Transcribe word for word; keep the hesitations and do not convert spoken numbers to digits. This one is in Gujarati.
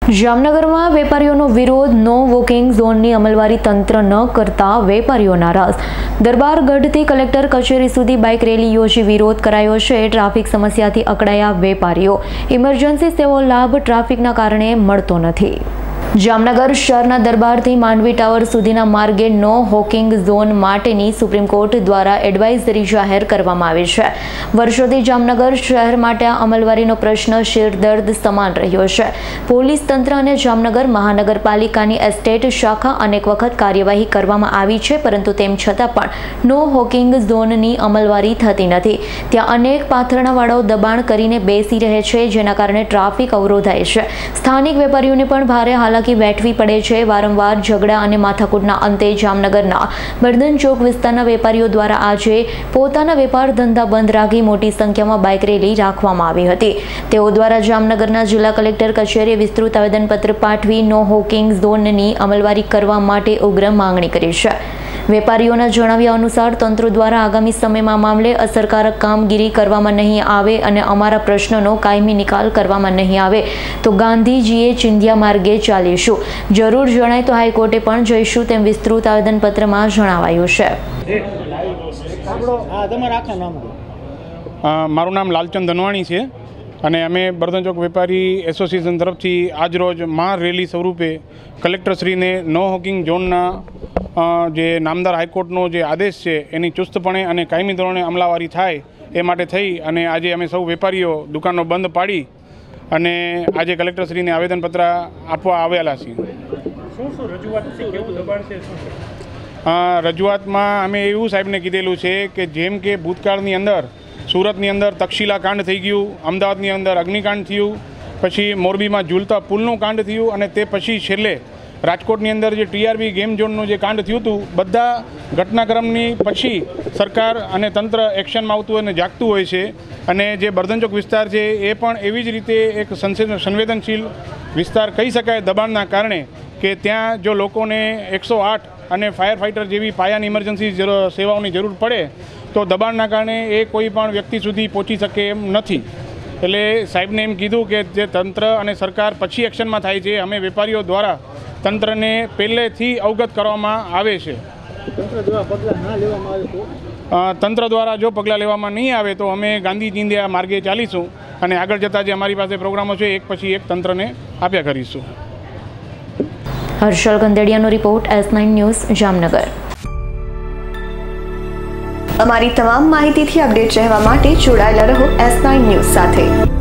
જામનગરમાં વેપારીઓનો વિરોધ. નો વોકિંગ ઝોનની અમલવારી તંત્ર ન કરતા વેપારીઓ નારાજ. દરબારગઢથી કલેક્ટર કચેરી સુધી બાઇક રેલી યોજી વિરોધ કરાયો છે. ટ્રાફિક સમસ્યાથી અકળાયા વેપારીઓ. ઇમરજન્સી સેવાનો લાભ ટ્રાફિકના કારણે મળતો નથી. જામનગર શહેરના દરબારથી માંડવી ટાવર સુધીના માર્ગે નો હોકિંગ ઝોન માટેની સુપ્રીમ કોર્ટ દ્વારા એડવાઇઝરી જાહેર કરવામાં આવી છે. વર્ષોથી જામનગર શહેર માટે આ અમલવારીનો પ્રશ્ન શિરદર્દ સમાન રહ્યો છે. પોલીસ તંત્ર અને જામનગર મહાનગરપાલિકાની એસ્ટેટ શાખા અનેક વખત કાર્યવાહી કરવામાં આવી છે, પરંતુ તેમ છતાં પણ નો હોકિંગ ઝોનની અમલવારી થતી નથી. ત્યાં અનેક પાથરણાવાળાઓ દબાણ કરીને બેસી રહે છે, જેના કારણે ટ્રાફિક અવરોધાય છે. સ્થાનિક વેપારીઓને પણ ભારે હાલાકી બેઠવી પડે છે. વારંવાર ઝઘડા અને માથાકૂટના અંતે જામનગરના બર્દન ચોક વિસ્તારના વેપારીઓ દ્વારા આજે પોતાના વેપાર ધંધા બંધ રાખી મોટી સંખ્યામાં બાઇક રેલી રાખવામાં આવી હતી. તેઓ દ્વારા જામનગરના જિલ્લા કલેક્ટર કચેરીએ વિસ્તૃત આવેદનપત્ર પાઠવી નો હોકિંગ ઝોનની અમલવારી કરવા માટે ઉગ્ર માંગણી કરી છે. વેપારીઓના જણાવ્યા અનુસાર તંત્ર દ્વારા આગામી સમયમાં મામલે અસરકારક કામગીરી કરવામાં નહીં આવે અને અમારા પ્રશ્નોનો કાયમી નિકાલ કરવામાં નહીં આવે તો ગાંધીજીએ ચિંધ્યા માર્ગે ચાલીશું. જરૂર જણાય તો હાઈકોર્ટે પણ જઈશું, તેમ વિસ્તૃત આવેદનપત્રમાં જણાવાયું છે. મારું નામ લાલચંદ ધનવાણી છે અને અમે બર્દન ચોક વેપારી એસોસિએશન તરફથી આજરોજ મહા રેલી સ્વરૂપે કલેક્ટરશ્રીને નો હોકિંગ ઝોનના જે નામદાર હાઈકોર્ટનો જે આદેશ છે એની ચુસ્તપણે અને કાયમી ધોરણે અમલાવારી થાય એ માટે થઈ અને આજે અમે સૌ વેપારીઓ દુકાનો બંધ પાડી અને આજે કલેક્ટરશ્રીને આવેદનપત્ર આપવા આવેલા છીએ. રજૂઆતમાં અમે એવું સાહેબને કીધેલું છે કે જેમ કે ભૂતકાળની અંદર સુરતની અંદર તક્ષશિલા કાંડ થઈ ગયું, અમદાવાદની અંદર અગ્નિકાંડ થયું, પછી મોરબીમાં ઝૂલતા પુલનું કાંડ થયું અને તે પછી છેલ્લે રાજકોટની અંદર જે ટીઆરબી ગેમ ઝોનનું જે કાંડ થયું હતું, બધા ઘટનાક્રમની પછી સરકાર અને તંત્ર એક્શનમાં આવતું અને જાગતું હોય છે. અને જે બર્દન ચોક વિસ્તાર છે એ પણ એવી જ રીતે એક સંવેદનશીલ વિસ્તાર કહી શકાય દબાણના કારણે, કે ત્યાં જો લોકોને એકસો આઠ અને ફાયર ફાઇટર જેવી પાયાની ઇમરજન્સી સેવાઓની જરૂર પડે તો દબાણના કારણે એ કોઈ પણ વ્યક્તિ સુધી પહોંચી શકે એમ નથી. એટલે સાહેબને એમ કીધું કે જે તંત્ર અને સરકાર પછી એક્શનમાં થાય છે. અમે વેપારીઓ દ્વારા તંત્રને પહેલેથી અવગત કરવામાં આવે છે. તંત્ર દ્વારા જો પગલાં લેવામાં નહીં આવે તો અમે ગાંધી ચિંધ્યા માર્ગે ચાલીશું અને આગળ જતાં જે અમારી પાસે પ્રોગ્રામો છે એક પછી એક તંત્રને આપ્યા કરીશું. હર્ષલ કંદેડિયાનો report, S nine news, Jamnagar. અમારી તમામ માહિતીથી અપડેટ રહેવા માટે જોડાયેલા રહો એસ નાઇન ન્યૂઝ સાથે.